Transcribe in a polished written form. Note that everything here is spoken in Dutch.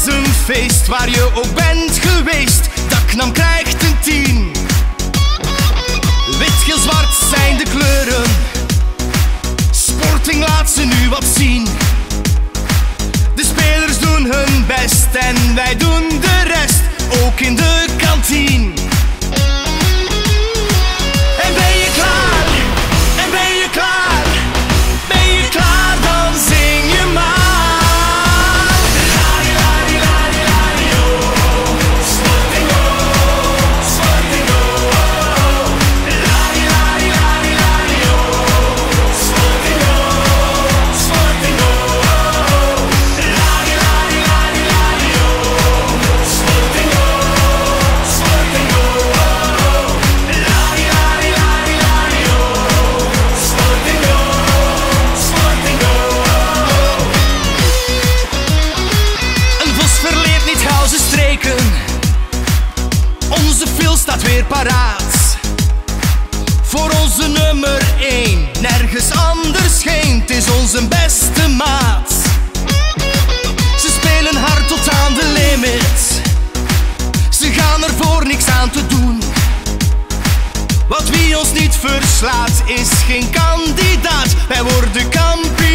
is een feest waar je ook bent geweest. Daknam krijgt een 10. Wit, geel, zwart zijn de kleuren. Sporting laat ze nu wat zien. De spelers doen hun best en wij doen de rest, ook in de kantine. En ben je klaar? En ben je klaar? Ben je klaar? Dan zing je maar. Ladi, ladi, ladi, ladi, oh. Sporting, oh. Sporting, oh. Ladi, ladi, ladi, ladi, oh. Sporting, oh. Sporting, oh. Ladi, ladi, ladi, ladi, oh. Sporting, oh. Sporting, oh. Ladi, ladi, ladi, ladi, oh. Sporting, oh. Sporting, oh. Een vos verleert niet gauw zijn streken. Onze FIEL staat weer paraat. Voor onze nummer 1, nergens anders heen. Het is onze beste maat. Ze spelen hard tot aan de limit. Ze gaan er voor niks aan te doen. Want wie ons niet verslaat is geen kandidaat. Wij worden kampioen.